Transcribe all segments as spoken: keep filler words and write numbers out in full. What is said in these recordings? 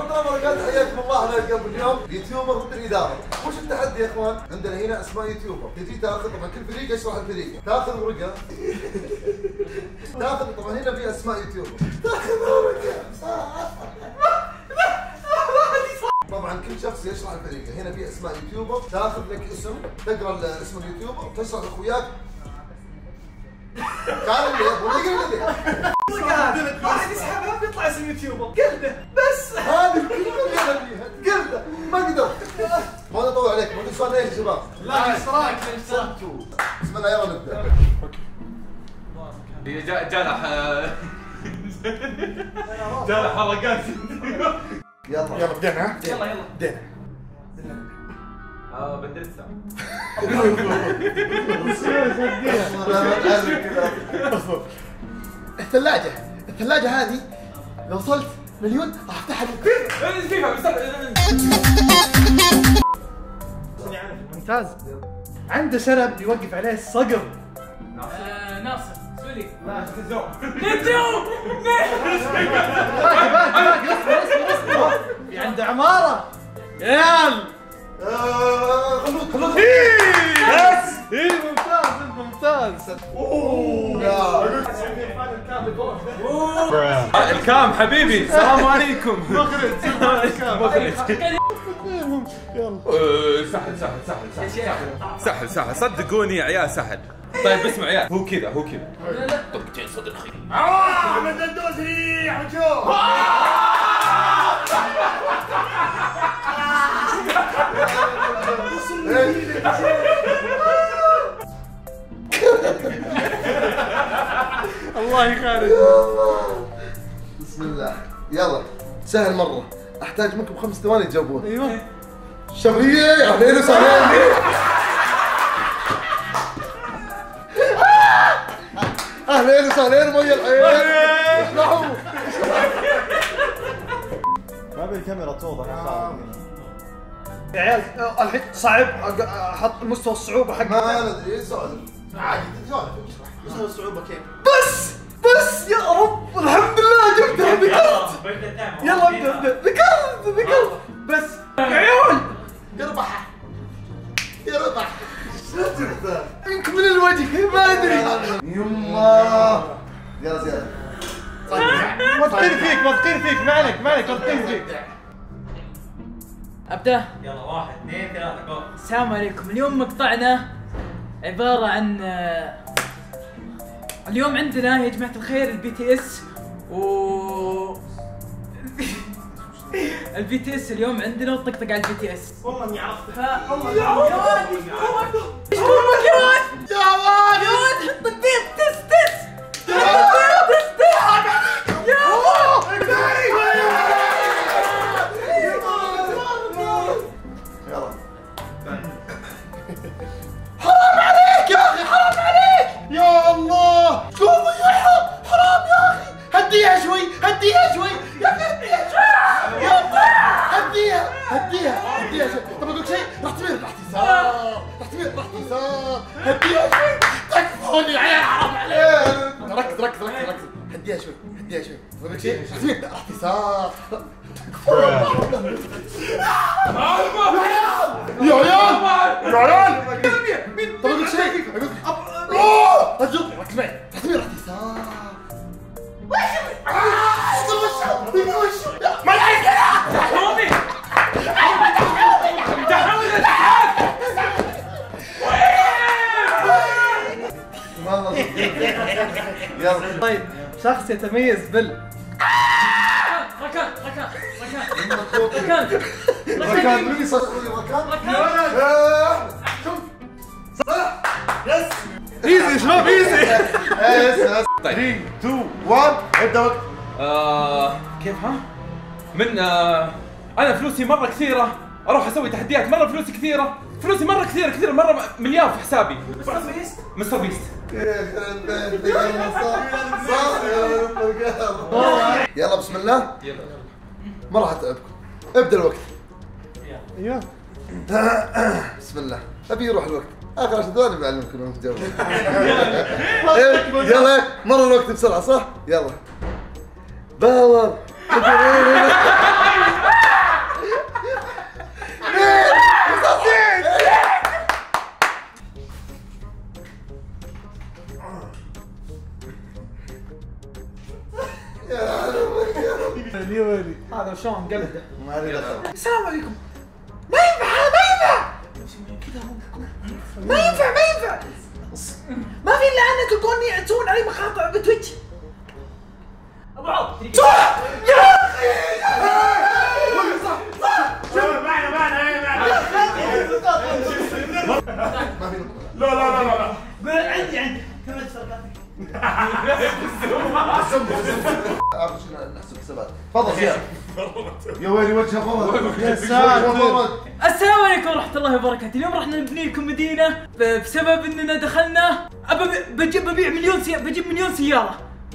الله وبركاته، حياكم الله على القلب. اليوم يوتيوبر ضد الاداره. وش التحدي يا اخوان؟ عندنا هنا اسماء يوتيوبر، تجي تاخذ طبعا كل فريق يشرح الفريق، تاخذ ورقه تاخذ طبعا هنا في اسماء يوتيوبر، تاخذ ورقه طبعا كل شخص يشرح الفريق، هنا في اسماء يوتيوبر، تاخذ لك اسم، تقرا اسم اليوتيوبر، تشرح لاخوياك. قال لي ابو لي واحد يسحبها بيطلع اسم يوتيوبر، قلده بس. هذه الكلمه اللي انا فيها، قلده ما قدرت. ما نطول عليك، ما تنسون ايش يا شباب؟ لا اشتراك اشتراك. بسم الله يلا نبدا. هي جالح جالح حركات. يلا يلا بدينا. يلا يلا بدينا. اه بدرسها. اصبر. الثلاجة الثلاجة هذه لو وصلت مليون راح افتحها ممتاز. عنده شنب يوقف عليه الصقر. ناصر سوري. لا نجوم نجوم باقي باقي باقي اصبر اصبر اصبر. في عنده عمارة. يال خلود خلود. بس ايه ممتاز انت ممتاز. الكام حبيبي السلام عليكم. مخرج مخرج. يلا سهل سهل سهل سهل سهل سهل صدقوني يا عيال سهل. طيب اسمع يا هو كذا هو كذا طقتين صدر خي. اه من الدوسري يا حجو. الله يخارج. بسم الله يلا سهل مره، احتاج منكم خمس ثواني تجاوبون. ايوه شغليه اهلين وسهلين. اهلين وسهلين مي العين. اشرحوا ما بالكاميرا توضح. يا عيال الحين صعب احط مستوى الصعوبه حق ما ندري سولف عادي تسولف. مستوى الصعوبه كيف؟ بس بس يا رب الحمد لله جبتها. ذكرت. يلا ابدا ابدا. ذكرت ذكرت بس يا عيال. يربح يربح. يمكن من الوجه ما ادري. يما يلا زياده. واثقين فيك واثقين فيك ما عليك ما عليك واثقين فيك. ابدا. يلا واحد اثنين ثلاثة جو. السلام عليكم. اليوم مقطعنا عبارة عن اليوم عندنا يا جماعة الخير البي تي اس و البي تي اس اليوم عندنا وطقطق على البي تي اس. والله اني عرفت. والله يا واد ايش امك يا واد؟ يا واد يا واد حط البيض تس تس تس تس يا واد. يلا حرام عليك يا اخي حرام عليك. يا الله شو ضيعها. حرام يا اخي. هديها شوي هديها شوي يا اخي هديها شوي. يا الله هديها هديها هديها شوي. طب اقول شيء راح تميل راح تيسار راح تميل راح تيسار. هديها شوي. تكفوني يا عيال حرام عليك. ركز ركز ركز ركز. هديها شوي هديها شوي. اقول شيء راح تميل راح تيسار. يا عيال يا عيال. طب اقول شيء اقول اوه رجل ركز معي. راح تميل راح تيسار. ما العيب كذا حرومي والله يلا. طيب شخص يتميز بال ركان ركان ركان ركان ركان. من اللي صار ركان؟ ركان. شوف صح يس ايزي شباب ايزي. يس طيب ثلاثة اثنين واحد ابدا وقت. آه كيف ها؟ من آه انا فلوسي مره كثيره اروح اسوي تحديات مره فلوسي كثيره فلوسي مره كثيره كثيره مره مليار في حسابي. مستر بيست. مستر بيست. يلا بسم الله. يلا ما راح اتعبكم. ابدا الوقت. ايوه بسم الله. ابي يروح الوقت. اخر عشر ثواني بعلمكم انكم تجاوبون. يلا مر الوقت بسرعه صح؟ يلا باور. يا ويلي هذا شلون قلده؟ ما عليه دخل. السلام عليكم. ما ينفع ما ينفع ما ينفع ما ينفع ما في الا انك تلقوني تسوون علي مقاطع بتويتش. ابو عوض صح يا اخي صح صح معنا معنا معنا ما في لا لا لا لا عندي عندي كم اشتراكاتك؟ عارف شنو نحسب حسابات. تفضل زياد. يا ويلي وجهه فرد. يا ساتر. السلام عليكم ورحمة الله وبركاته. اليوم راح نبني لكم مدينة بسبب اننا دخلنا ابى بجيب ببيع مليون سيارة بجيب مليون سيارة.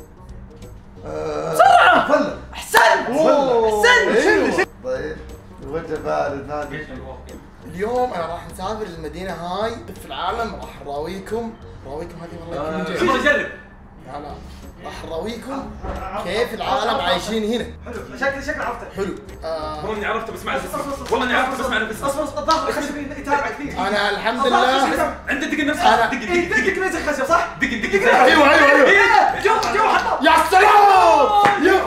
بسرعة. فل. احسنت. احسنت. طيب الوجه بارد هذا. اليوم انا راح نسافر المدينة هاي في العالم، راح نراويكم راويكم هذه والله من جد. يلا جرب. لا لا راح نراويكم كيف العالم عايشين هنا. حلو شكلي شكلي عرفته. حلو. آه والله اني عرفته بس مع والله اني عرفته بس مع نفسي. اصبر اصبر الظاهر خشبي يتابع كثير. انا الحمد لله عنده دقن نفس أنا- دقن دقن دقك دقن نزل خشب صح؟ دقن دقن ايوه ايوه ايوه جو جو حطه. يا سلام يا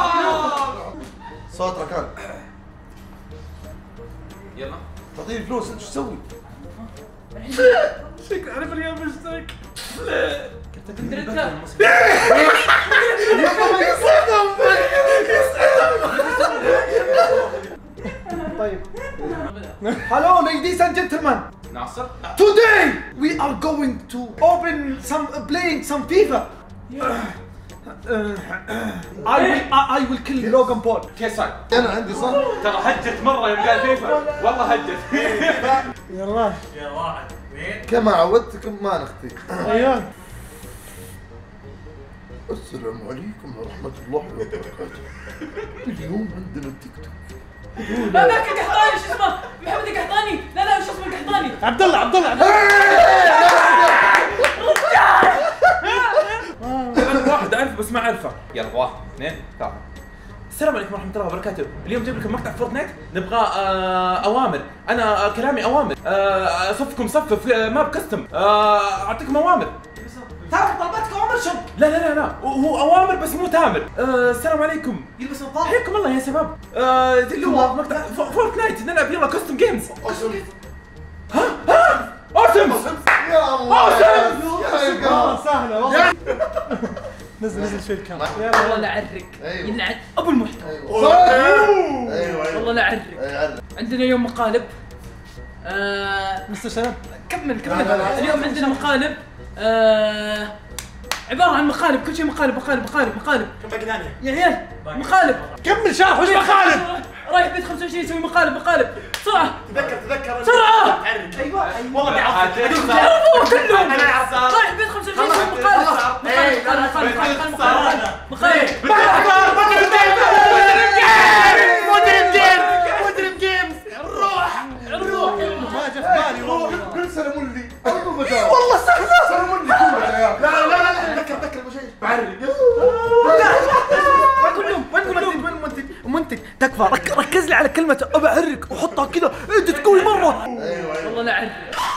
صوت ركان. يلا تعطيني فلوس انت شو تسوي؟ شكرا على مليون مشترك. كنت طيب hello ladies and gentlemen, ناصر today we are going to open some uh, playing some FIFA. Uh, I will I, I will kill Logan Paul. كيف صار؟ انا عندي صح؟ ترى هجت مره يوم قال فيفا والله هجت. يلا يا واحد وين؟ كما عودتكم ما نختي. ايوه السلام عليكم ورحمة الله وبركاته. اليوم عندنا التيك توك. لا ذاك القحطاني شو اسمه؟ محمد القحطاني. لا لا شو اسمه القحطاني؟ عبد الله عبد الله عبد الله. واحد اعرفه بس ما اعرفه. يلا واحد اثنين ثلاثة. السلام عليكم ورحمة الله وبركاته. اليوم جايب لكم مقطع فورتنايت نبغى آه اوامر. انا آه كلامي اوامر. آه اصفكم صف في ماب كستم. آه اعطيكم اوامر. تامر طلباتك عمر شب. لا لا لا لا هو اوامر بس مو تامر. آه السلام عليكم. يلبس نظاره. حياكم الله يا شباب. آه لكم مقطع ف- فورتنايت نلعب يلا كستم جيمز. ها ها اوسم. يا الله. يا القمر. سهله والله. نزل نزل شوي الكاميرا. والله لا اعرق. أيوه. يلعن ابو المحتوى. ايوه ايوه ايوه والله لا اعرق. ايوه. عندنا يوم مقالب. آه مستر سلام كمل كمل. لا، لا، لا. اليوم عندنا مقالب. آه عبارة عن مقالب، كل شيء مقالب مقالب مقالب مقالب. كم باقي ثانيه؟ يا عيال مقالب. كمل شاف وش مخالف؟ رايح بيت خمسة وعشرين يسوي مقالب مقالب بسرعة تذكر تذكر بسرعة. ايوه والله بيعرف. عرفوا كلهم. انا اعرف. رايح بيت خمسة وعشرين يسوي مقالب مقالب مقالب مقالب مقالب مقالب. مدرب جيمز مدرب جيمز روح روح ما جاء في بالي والله. كل سلموا لي. أول ما جاء. والله سهله. سلموا لي كلهم يا عيال. لا لا لا لا تذكر تذكر ابو شيء بعرق. وين كلهم وين كلهم وين المنتج المنتج تكفى رك- ركز لي على كلمة أبعرك وحطها كذا انت تقوي مرة. ايوه ايوه. والله لا اعرف.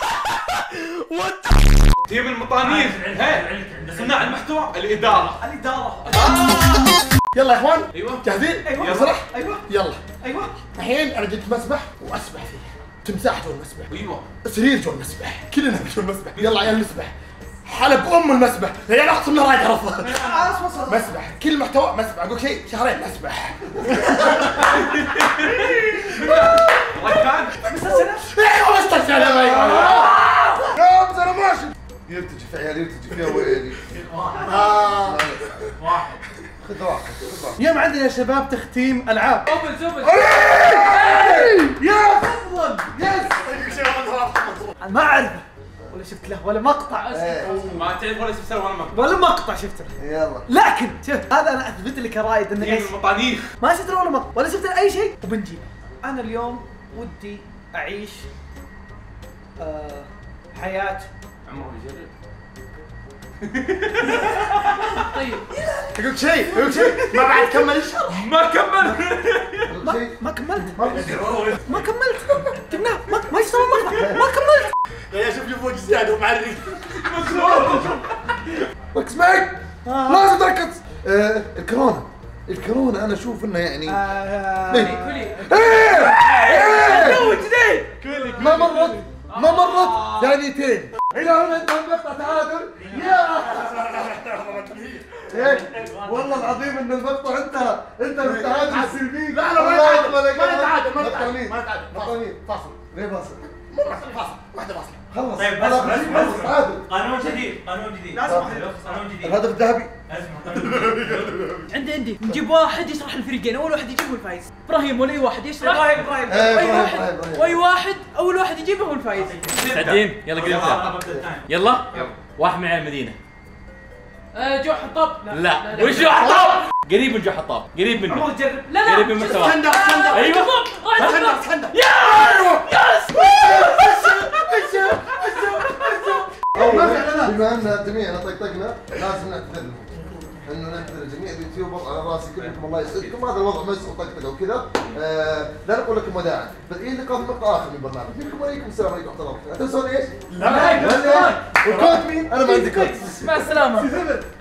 تيم المطانير. هي صناع المحتوى الاداره. الإدارة. يلا يا اخوان ايوه جاهزين؟ أيوة. بسرعة ايوه يلا. ايوه الحين انا جبت مسبح واسبح فيه. تمساح جوا المسبح، ايوه سرير جوا المسبح، كلنا جوا المسبح. يلا عيال نسبح. حلب ام المسبح، يا عيال اقسم بالله رايد اعرفها. مسبح كل محتوى مسبح، اقول شيء شهرين مسبح. ركان ايوه مستر ايوه يا أبو انا ماشي. يرتجي في عيال يرتجي فيها ويلي. آه. خذ راحتك خذ راحتك. اليوم عندنا يا شباب تختيم العاب. سوبل سوبل. يا تفضل يس. ما اعرف ولا شفت له ولا مقطع ما تعرف ولا سبسر ولا مقطع. ولا مقطع شفت له. يلا. لكن شوف هذا انا اثبت لك يا رايد انه تيم ايش المطانير. ما شفت له ولا مقطع ولا شفت له اي شيء وبنجيب. انا اليوم ودي اعيش آه حياه. عمره يجرب. طيب اقول شيء اقول شيء ما بعد كمل الشرح. ما كمل. ما, ما كملت ما بيصير. ما كملت جبناه ما ما يسوي مقطع ما كملت. يا شوف لي فوق زياده ومعرق. ركز معي. لازم تركز. آه، الكورونا الكورونا انا اشوف انه يعني كلي كلي توك ذي ما مرت ما مرت ثانيتين الى هنا انت مقطع تعادل يا هيك والله العظيم ان المقطع انتهى انت بالتعادل السلبي. لا لا ما نتعادل ما نتعادل ما نتعادل مطمئن فاصل. ليه فاصل؟ فاصل واحدة فاصل. خلص طيب خلاص بس خلاص بس تعادل. قانون جديد قانون جديد لازم قانون جديد الهدف الذهبي اسمع قانون جديد. عندي عندي نجيب واحد يشرح الفريقين، اول واحد يجيبه الفايز. ابراهيم ولا اي واحد يشرح. ابراهيم ابراهيم إيه، واي إبراهيم، واحد إبراهيم، إبراهيم. واي واحد اول واحد يجيبه هو الفايز. مستعدين؟ يلا قريب يلا يلا واحد معي المدينة. آه، جو حطاب. لا وش جو حطاب؟ قريب من جو حطاب، قريب منه. عمر جرب. لا لا قريب من مستواه. خندق خندق ايوه خندق خندق. بما ان جميعنا طقطقنا لازم نعتذر لهم. انه نعتذر جميع اليوتيوبر على راسي كلكم الله يسعدكم. هذا الوضع مس وطقطقه وكذا. آه لا نقول لكم وداعا، بادئين لقاء في مقطع اخر من البرنامج. فيكم عليكم السلام عليكم ورحمه الله وبركاته. تنسون ايش؟ لا والكود مين؟ انا ما عندي كود. مع السلامة.